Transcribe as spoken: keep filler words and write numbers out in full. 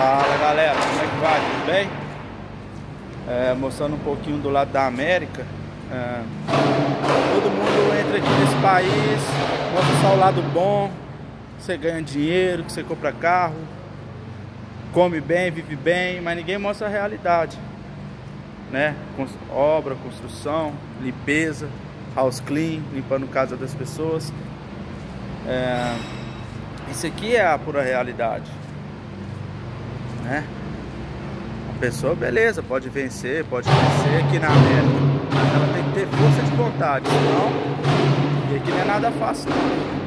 Fala galera, como é que vai? Tudo bem? É, mostrando um pouquinho do lado da América. É, todo mundo entra aqui nesse país, mostra só o lado bom. Você ganha dinheiro, que você compra carro, come bem, vive bem, mas ninguém mostra a realidade, né? Obra, construção, limpeza, house clean, limpando casa das pessoas. É, isso aqui é a pura realidade, né? A pessoa, beleza, pode vencer, pode vencer aqui na América, mas ela tem que ter força de vontade, senão, e aqui não é nada fácil não.